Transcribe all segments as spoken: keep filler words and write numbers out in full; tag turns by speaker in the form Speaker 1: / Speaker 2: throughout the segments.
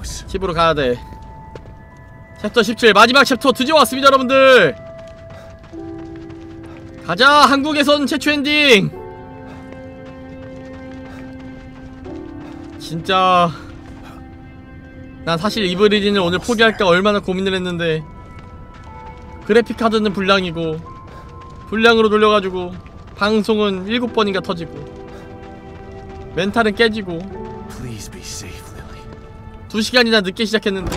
Speaker 1: 집으로 가야돼. 챕터 십칠 마지막 챕터 드디어 왔습니다 여러분들. 가자. 한국에선 최초 엔딩. 진짜 난 사실 이브리딘을 오늘 포기할까 얼마나 고민을 했는데 그래픽카드는 불량이고 불량으로 돌려가지고 방송은 일곱 번인가 터지고 멘탈은 깨지고 두 시간이나 늦게 시작했는데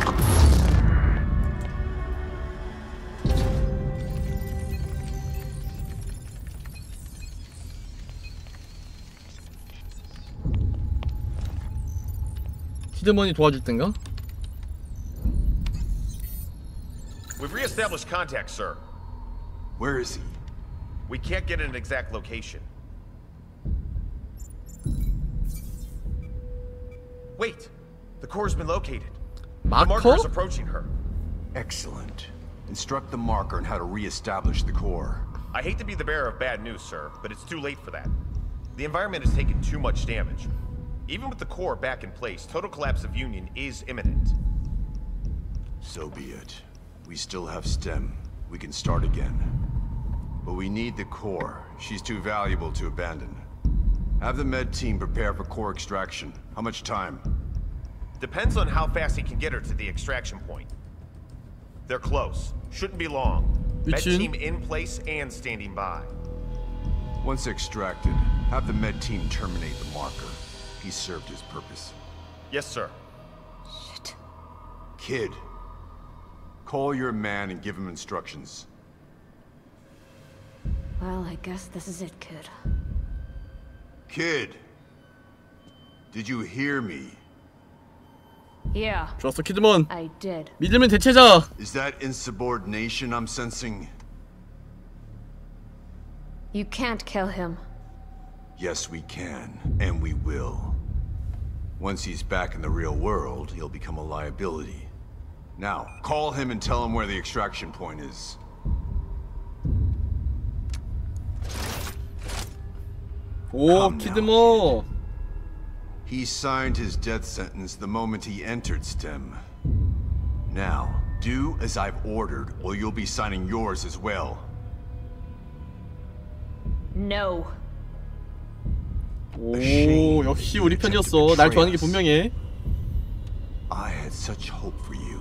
Speaker 1: 키드머니 도와줄 땐가?
Speaker 2: We've re-established contact, sir.
Speaker 3: Where is he?
Speaker 2: We can't get an exact location. Wait, the core's been located. The marker is approaching her.
Speaker 3: Excellent. Instruct the marker on how to re-establish the core.
Speaker 2: I hate to be the bearer of bad news, sir, but it's too late for that. The environment has taken too much damage. Even with the core back in place, total collapse of Union is imminent.
Speaker 3: So be it. We still have STEM. We can start again. But we need the core. She's too valuable to abandon. Have the med team prepare for core extraction. How much time?
Speaker 2: Depends on how fast he can get her to the extraction point. They're close. Shouldn't be long. Med team in place and standing by.
Speaker 3: Once extracted, have the med team terminate the marker. He served his purpose.
Speaker 2: Yes, sir.
Speaker 4: Shit.
Speaker 3: Kid, call your man and give him instructions.
Speaker 4: Well, I guess this is it, kid.
Speaker 3: Kid, did you hear me?
Speaker 4: Yeah.
Speaker 1: 좋았어, 키드먼.
Speaker 4: I did.
Speaker 1: 믿으면 대체자.
Speaker 3: Is that insubordination I'm sensing?
Speaker 4: You can't kill him.
Speaker 3: Yes, we can, and we will. Once he's back in the real world, he'll become a liability. Now, call him and tell him where the extraction point is.
Speaker 1: 오, 키드머.
Speaker 3: He signed his death sentence the moment he entered STEM. Now, do as I've ordered, or you'll be signing yours as well.
Speaker 4: No.
Speaker 1: 오, 역시 우리 편이었어. 날 좋아하는 게 분명해.
Speaker 3: I had such hope for you.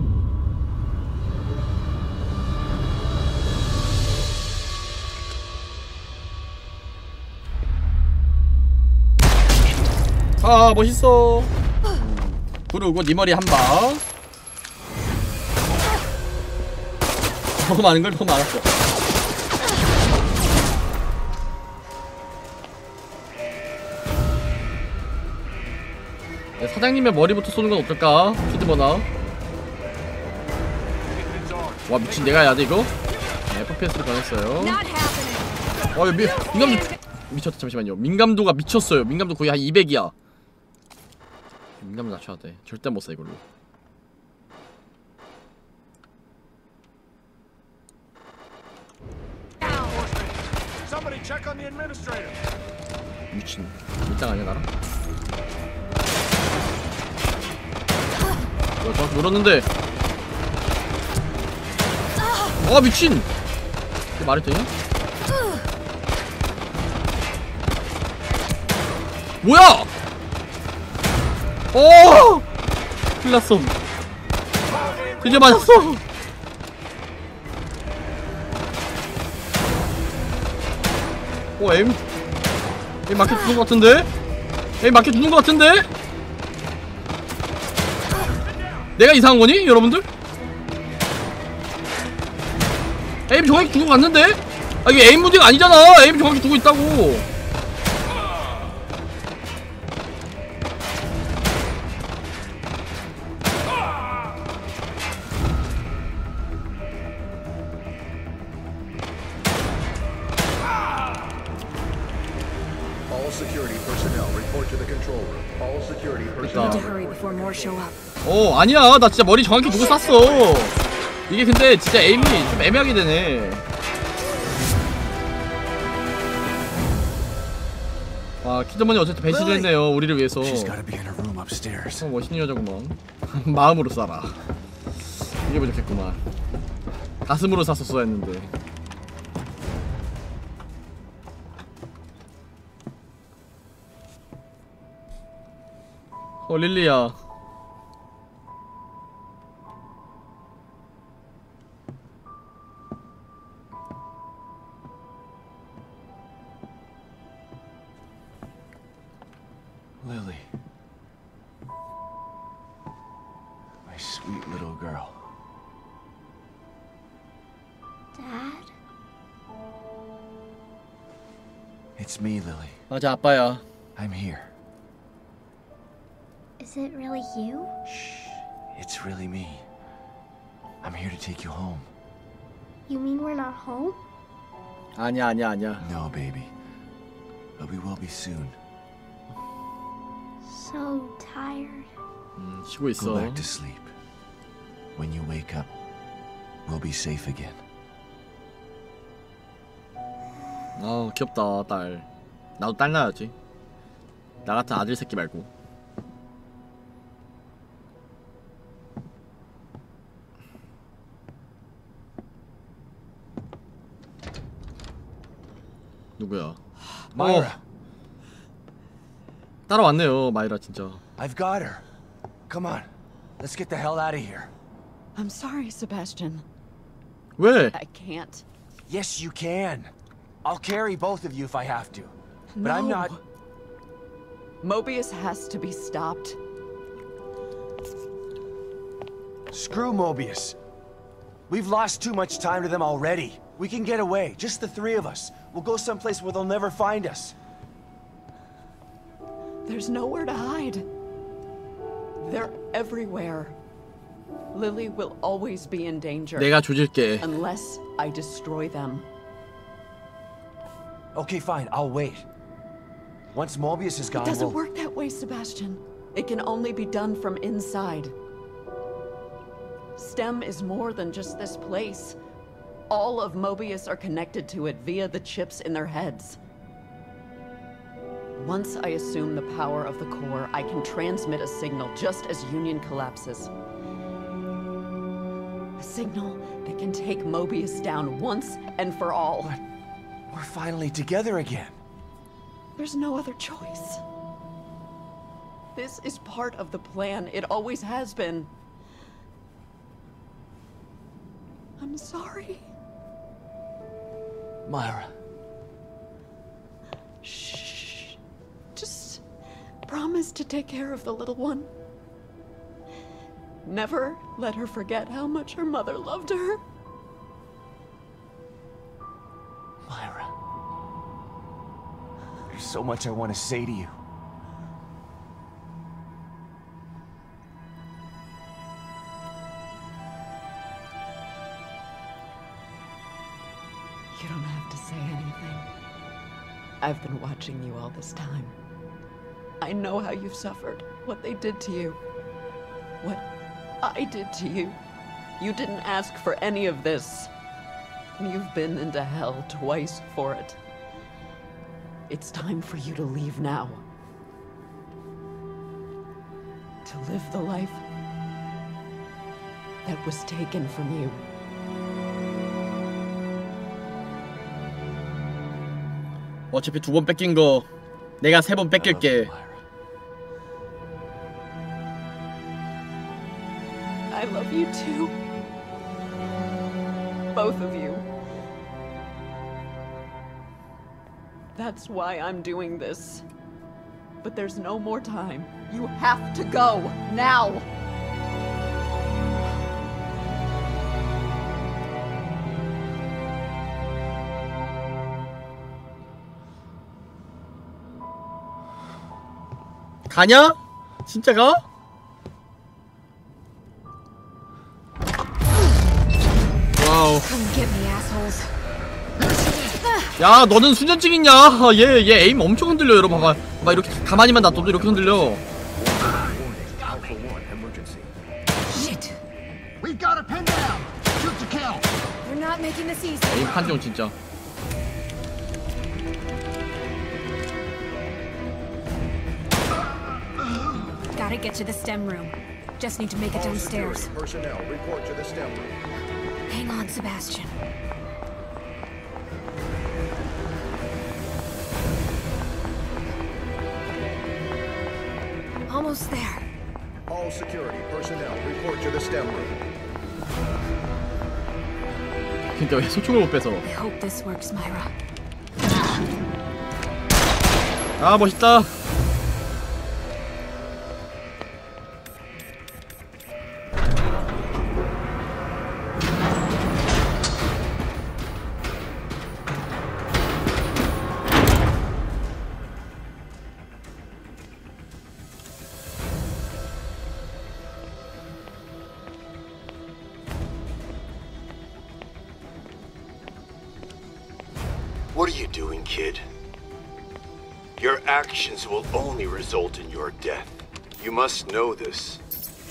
Speaker 1: 아, 멋있어. 그리고 네 머리 한 방. 너무 많은 걸 너무 많았어. 네, 사장님의 머리부터 쏘는 건 어떨까? 키드머나. 와, 미친, 내가 해야 돼 이거? 네, 에프피에스로 변했어요. 어, 미, 민감도 미쳤다. 잠시만요. 민감도가 미쳤어요. 민감도 거의 한 이백이야. 민감도 낮춰야 돼. 절대 못 써 이걸로. 미친. 밀당 아니야 나랑? 어, 정확히 물었는데. 아, 미친. 이게 말이 되냐? 뭐야? 오! 큰일났어. 드디어 맞았어. 오, 에임 에임 맞게 두는 것 같은데? 에임 맞게 두는 것 같은데? 내가 이상한 거니? 여러분들? 에임 정확히 두고 갔는데? 아, 이게 에임 문제가 아니잖아. 에임 정확히 두고 있다고. 어, 아니야. 나 진짜 머리 정확히 두고 쐈어. 이게 근데 진짜 에임이 좀 애매하게 되네. 와, 키드머니 어쨌든 배신을 했네요. 우리를 위해서. 어, 멋있는 여자구먼. 마음으로 쏴라. 이게 부족했구만. 가슴으로 쐈었어야 했는데. 어 릴리야.
Speaker 5: Lily. My sweet little girl.
Speaker 6: Dad?
Speaker 5: It's me, Lily.
Speaker 1: 맞아 아빠야.
Speaker 5: I'm here.
Speaker 6: Is it really you?
Speaker 5: Shh. It's really me. I'm here to take you home.
Speaker 6: You mean we're not home?
Speaker 1: 아니야 아니야 아니야.
Speaker 5: No, baby. But we will be soon.
Speaker 6: So tired.
Speaker 1: 음, 쉬고
Speaker 5: Go
Speaker 1: 있어.
Speaker 5: back to sleep. When you wake up, we'll be safe again.
Speaker 1: 아 귀엽다 딸. 나도 딸 낳아야지. 나 같은 아들 새끼 말고. 누구야?
Speaker 5: Myra,
Speaker 1: 어, 따라왔네요 마이라 진짜.
Speaker 5: I've got her. Come on. Let's get the hell out of here.
Speaker 7: I'm sorry, Sebastian.
Speaker 1: 왜?
Speaker 7: I can't.
Speaker 5: Yes, you can. I'll carry both of you if I have to. But I'm
Speaker 7: No.
Speaker 5: not...
Speaker 7: Mobius has to be stopped.
Speaker 5: Screw Mobius. We've lost too much time to them already. We can get away, just the three of us. We'll go someplace where they'll never find us.
Speaker 7: There's nowhere to hide. They're everywhere. Lily will always be in danger.
Speaker 1: 내가 조질게.
Speaker 7: Unless I destroy them.
Speaker 5: Okay, fine, I'll wait. Once Mobius is
Speaker 7: It
Speaker 5: gone,
Speaker 7: doesn't
Speaker 5: we'll...
Speaker 7: work that way, Sebastian. It can only be done from inside. STEM is more than just this place. All of Mobius are connected to it via the chips in their heads. Once I assume the power of the core, I can transmit a signal just as Union collapses. A signal that can take Mobius down once and for all.
Speaker 5: But we're finally together again.
Speaker 7: There's no other choice. This is part of the plan. It always has been. I'm sorry.
Speaker 5: Myra.
Speaker 7: Shh. Just promise to take care of the little one. Never let her forget how much her mother loved her.
Speaker 5: Myra. There's so much I want to say to you.
Speaker 7: You don't have to say anything. I've been watching you all this time. I know how you've suffered, what they did to you, what I did to you. You didn't ask for any of this. You've been into hell twice for it. It's time for you to leave now. To live the life that was taken from you.
Speaker 1: 어차피 두 번 뺏긴 거 내가 세 번 뺏길게.
Speaker 7: I love you too. Both of you. That's why I'm doing this. But there's no more time. You have to go, now!
Speaker 1: 가냐? 진짜 가? 와우.
Speaker 4: Come get me, assholes.
Speaker 1: 야 너는 수전증 있냐? 얘 얘 에임 엄청 흔들려 여러분. 봐봐. 막 이렇게 가만히만 놔둬도 이렇게 흔들려.
Speaker 4: Shit.
Speaker 8: We've got a pin down. Shoot to kill.
Speaker 4: They're not making this easy.
Speaker 1: 에임 판정 진짜.
Speaker 4: Gotta get to the STEM room. Just need to make it
Speaker 8: All
Speaker 4: downstairs.
Speaker 8: security personnel report to the STEM room.
Speaker 4: Hang on, Sebastian. Almost there.
Speaker 8: All security personnel report to the STEM room.
Speaker 1: 그러니까 왜 소총을 못 빼서?
Speaker 4: I hope this works, Myra.
Speaker 1: 아 멋있다.
Speaker 3: What are you doing, kid? Your actions will only result in your death. You must know this.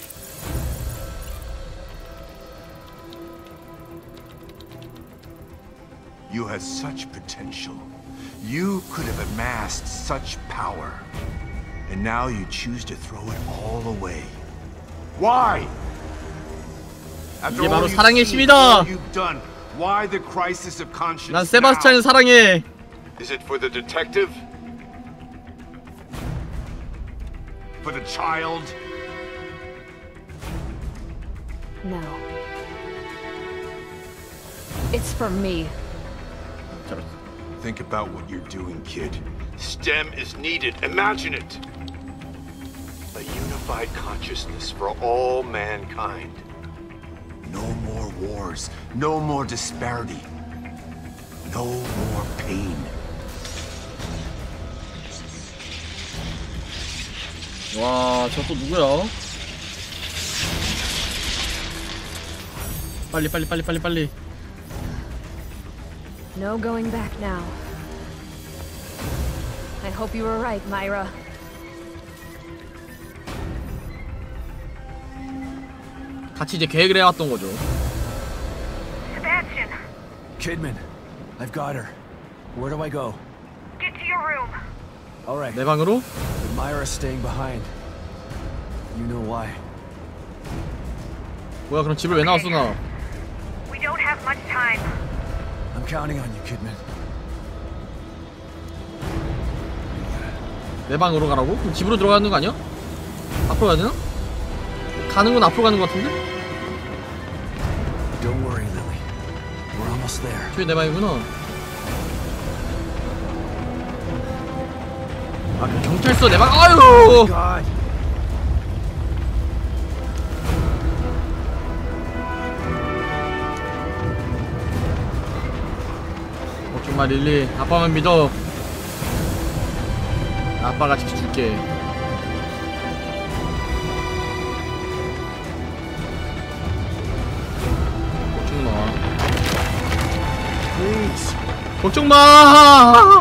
Speaker 3: You had such potential. You could have amassed such power. And now you choose to throw it all away. Why? After
Speaker 1: 이게 바로
Speaker 3: all you've
Speaker 1: 사랑의
Speaker 3: seen,
Speaker 1: 힘이다.
Speaker 3: all you've done, why the crisis of conscience
Speaker 1: 난 세바스찬을
Speaker 3: now?
Speaker 1: 사랑해.
Speaker 3: Is it for the detective? For the child?
Speaker 4: No. It's for me.
Speaker 3: Think about what you're doing, kid. STEM is needed. Imagine it. A unified consciousness for all mankind. No more wars. No more disparity. No more pain.
Speaker 1: 와, 저 또 누구야? 빨리 빨리 빨리 빨리 빨리.
Speaker 4: No going back now. I hope you were right, Myra.
Speaker 1: 같이 이제 계획을 해왔던 거죠.
Speaker 9: Sebastian,
Speaker 5: Kidman, I've got her. Where do I go?
Speaker 9: get to your room.
Speaker 5: All right.
Speaker 1: 내 방으로?
Speaker 5: But Myra's staying behind. You know why.
Speaker 1: 뭐야, 그럼 집을 왜 나왔어 나?
Speaker 9: We don't have much time.
Speaker 5: I'm counting on you, Kidman.
Speaker 1: 내 방으로 가라고? 그럼 집으로 들어가는 거 아니야? 앞으로 가야 되나? 가는 건 앞으로 가는 거 같은데?
Speaker 5: Don't worry, Lily. We're almost there.
Speaker 1: 저기 내 방이구나. 아, 그 경찰서 내 방. 아유!
Speaker 5: God.
Speaker 1: 걱정 마, 릴리. 아빠만 믿어. 아빠가 지켜줄게. 걱정 마.
Speaker 5: Please.
Speaker 1: 걱정 마.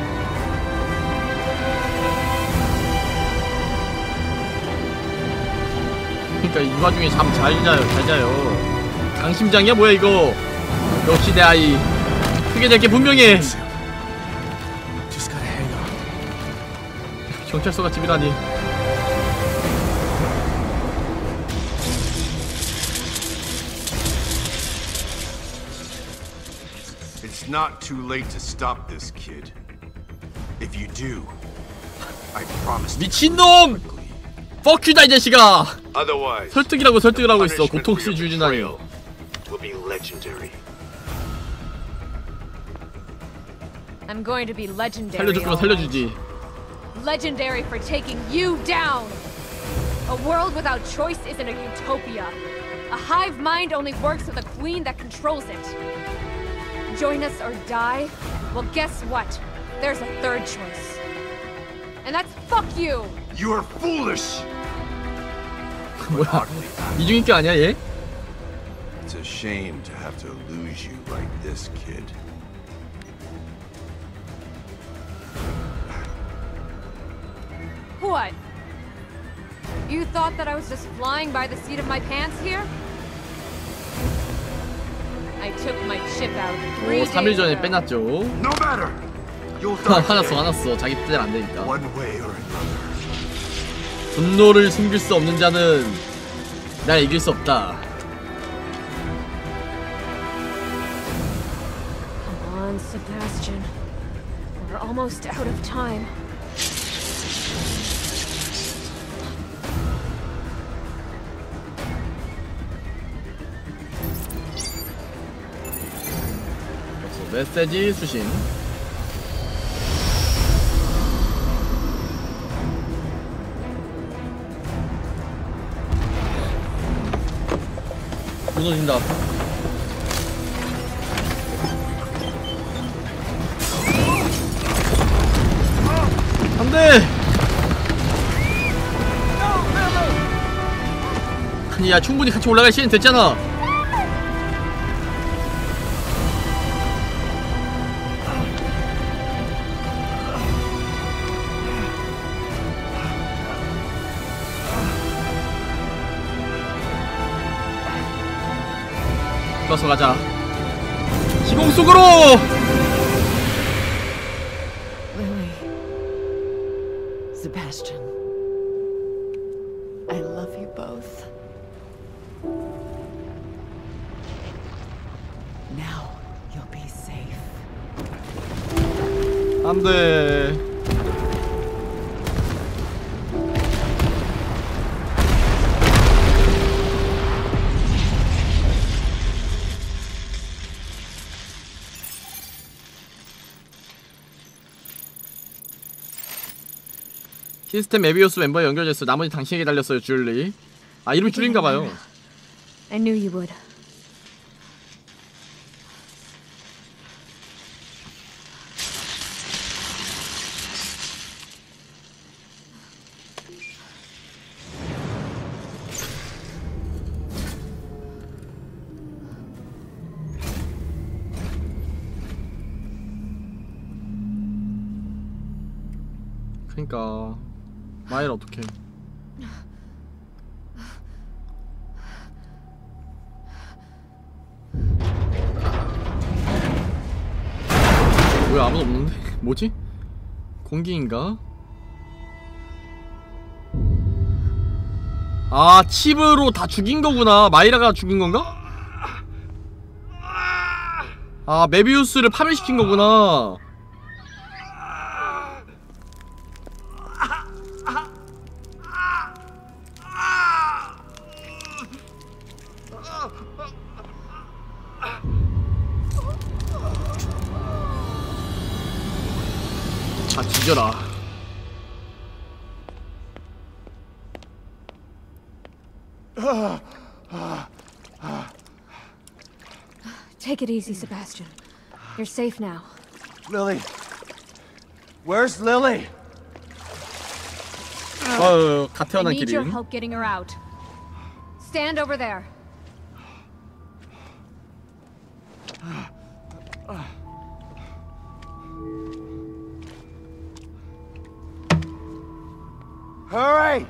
Speaker 1: 그러니까 이 와중에 잠 잘 자요, 잘 자요. 강심장이야 뭐야 이거? 역시 내 아이. 크게 될 게 분명해.
Speaker 5: Just gotta hang on.
Speaker 1: 경찰서가 집이라니.
Speaker 3: It's not too late to stop this, kid. If you do, I promise to
Speaker 1: 미친놈!
Speaker 3: quickly.
Speaker 1: 퍽큐다 이 자식아!
Speaker 3: Otherwise,
Speaker 1: 설득이라고 설득을 하고 있어.
Speaker 3: punishment for
Speaker 1: 고통스
Speaker 3: your
Speaker 1: 주진아니.
Speaker 3: betrayal will be legendary.
Speaker 4: I'm going to be legendary.
Speaker 1: 살려줄 거면 살려주지.
Speaker 4: Legendary for taking you down. A world without choice isn't a utopia. A hive mind only works with a queen that controls it. Join us or die? Well, guess what? There's a third choice. And that's fuck you!
Speaker 3: You are foolish.
Speaker 1: 뭐야? 이중인격 아니야 얘?
Speaker 3: It's a shame to have to lose you like this, kid.
Speaker 4: What? You thought that I was just flying by the seat of my pants here? I took my chip out three
Speaker 1: 오, 삼 일
Speaker 4: days
Speaker 1: 전에
Speaker 4: ago.
Speaker 1: 빼놨죠.
Speaker 3: No matter. You'll die.
Speaker 1: 화났어, 화났어. 자기 뜻대로 안 되니까.
Speaker 3: One way or another.
Speaker 1: 분노를 숨길 수 없는 자는 날 이길 수 없다.
Speaker 4: Come on, Sebastian. We're almost out of time.
Speaker 1: 메시지 수신. 무너진다. 안돼. 아니 야 충분히 같이 올라갈 시간 됐잖아. 가서 가자. 지공 속으로.
Speaker 7: Lily, Sebastian, I love you both. Now you'll be safe.
Speaker 1: 안 돼. 시스템 메비우스 멤버에 연결됐어. 나머지 당신에게 달렸어요. 줄리. 아 이름이 줄리인가봐요.
Speaker 4: I knew you would.
Speaker 1: 그러니까 마일 어떡해. 뭐야 아무도 없는데? 뭐지? 공기인가? 아 칩으로 다 죽인 거구나. 마이라가 죽인 건가? 아 메비우스를 파멸시킨 거구나. 아 뒤져라.
Speaker 4: Take it easy, Sebastian. You're safe now.
Speaker 5: Lily. Where's Lily?
Speaker 1: 어, 갓
Speaker 4: I
Speaker 1: 태어난
Speaker 4: need your
Speaker 1: 기린.
Speaker 4: help getting her out. Stand over there.
Speaker 5: Hurry!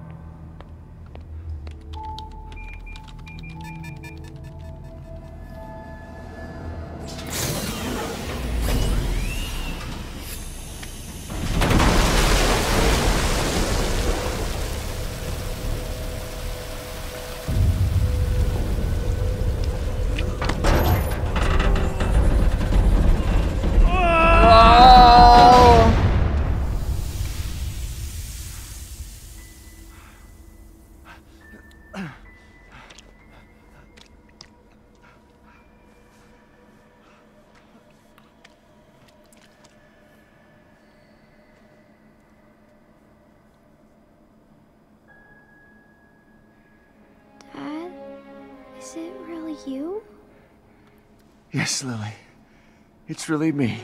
Speaker 6: Dad, is it really you?
Speaker 5: Yes, Lily. It's really me.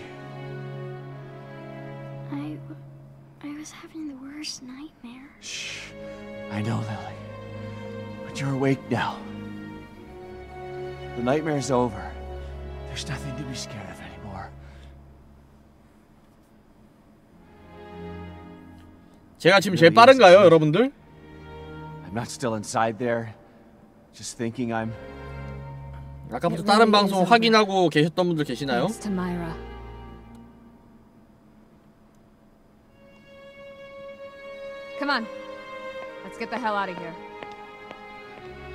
Speaker 6: I... I was having the worst nightmare.
Speaker 5: Shh. I know, Lily. But you're awake now. The nightmare's over. There's nothing to be scared of anymore.
Speaker 1: 제가 지금 제일 빠른가요, 여러분들?
Speaker 5: I'm not still inside there. Just thinking I'm...
Speaker 1: 아까부터 다른 방송 확인하고 계셨던 분들 계시나요?
Speaker 4: Thanks to Myra. Come on. Let's get the hell out of here.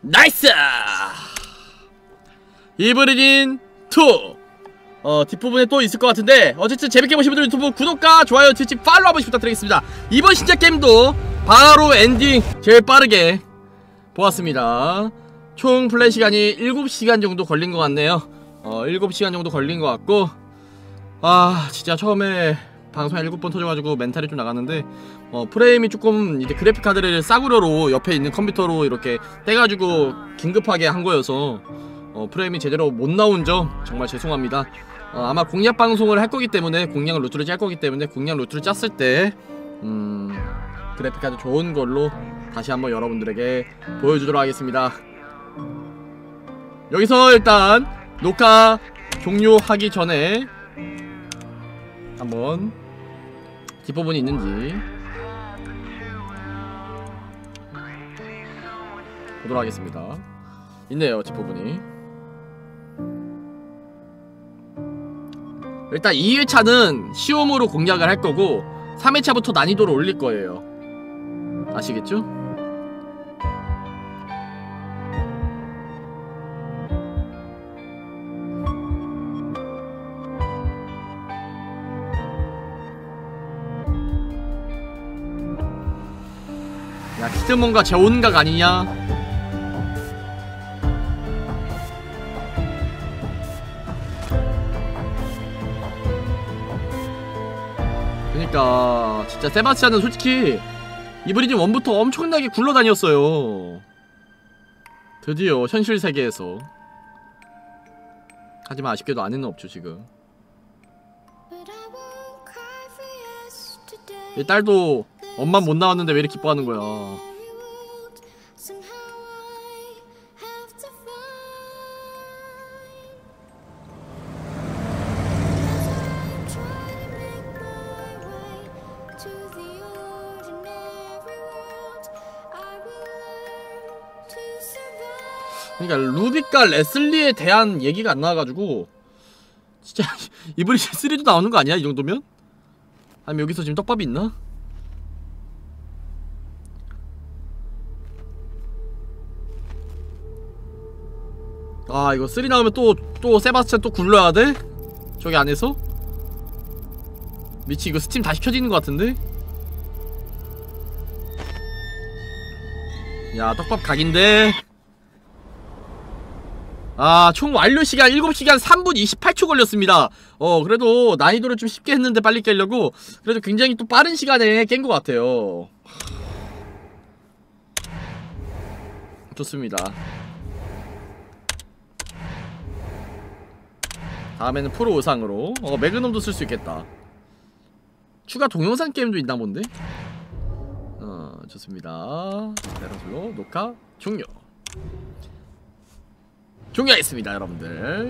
Speaker 1: 나이스! 이브리딘 투! 어, 뒷부분에 또 있을 것 같은데, 어쨌든 재밌게 보신 분들 유튜브 구독과 좋아요, 트위치 팔로우 한 번씩 부탁드리겠습니다. 이번 신작 게임도 바로 엔딩 제일 빠르게 보았습니다. 총 플레이 시간이 일곱 시간 정도 걸린 것 같네요. 어, 일곱 시간 정도 걸린 것 같고, 아, 진짜 처음에 방송에 일곱 번 터져가지고 멘탈이 좀 나갔는데, 어, 프레임이 조금 이제 그래픽카드를 싸구려로 옆에 있는 컴퓨터로 이렇게 떼가지고 긴급하게 한 거여서, 어, 프레임이 제대로 못 나온 점 정말 죄송합니다. 어, 아마 공략 방송을 할 거기 때문에, 공략 루트를 짤 거기 때문에, 공략 루트를 짰을 때, 음, 그래픽카드 좋은 걸로 다시 한번 여러분들에게 보여주도록 하겠습니다. 여기서 일단 녹화 종료하기 전에 한번 뒷부분이 있는지 보도록 하겠습니다. 있네요, 뒷부분이. 일단 이 회차는 쉬움으로 공략을 할 거고 삼 회차부터 난이도를 올릴 거예요. 아시겠죠? 야, 히드몬가 재온각 아니냐? 그니까 진짜 세바스찬은 솔직히 이브리딘 일부터 엄청나게 굴러다녔어요. 드디어 현실 세계에서. 하지만 아쉽게도 아내는 없죠 지금. 이 딸도 엄마 못 나왔는데 왜 이렇게 기뻐하는 거야. 그러니까 루빅과 레슬리에 대한 얘기가 안 나와가지고 진짜 이브리딘 쓰리도 나오는 거 아니야 이 정도면? 아니면 여기서 지금 떡밥이 있나? 아, 이거 쓰리 나오면 또 또 세바스찬 또 굴러야 돼? 저기 안에서? 미치, 이거 스팀 다시 켜지는 것 같은데? 야, 떡밥 각인데. 아, 총 완료 시간 일곱 시간 삼 분 이십팔 초 걸렸습니다. 어, 그래도 난이도를 좀 쉽게 했는데 빨리 깨려고 그래도 굉장히 또 빠른 시간에 깬 것 같아요. 좋습니다. 다음에는 프로 의상으로 어, 매그넘도 쓸 수 있겠다. 추가 동영상 게임도 있나 본데? 어, 좋습니다. 베러슬로 녹화 종료. 종료했습니다, 여러분들.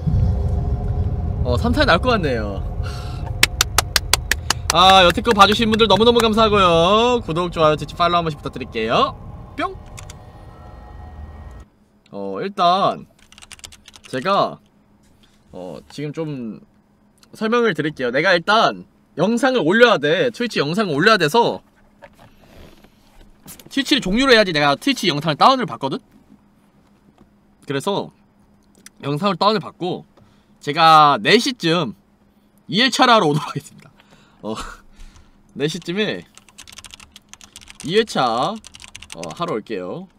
Speaker 1: 어, 삼 탄이 나올 것 같네요. 아, 여태껏 봐주신 분들 너무너무 감사하고요. 구독, 좋아요, 트위치 팔로우 한 번씩 부탁드릴게요. 뿅! 어, 일단 제가 어, 지금 좀 설명을 드릴게요. 내가 일단 영상을 올려야 돼. 트위치 영상을 올려야 돼서 트위치를 종료를 해야지 내가 트위치 영상을 다운을 받거든? 그래서 영상을 다운을 받고 제가 네 시쯤 이 회차를 하러 오도록 하겠습니다. 어, 네 시쯤에 이 회차 어, 하러 올게요.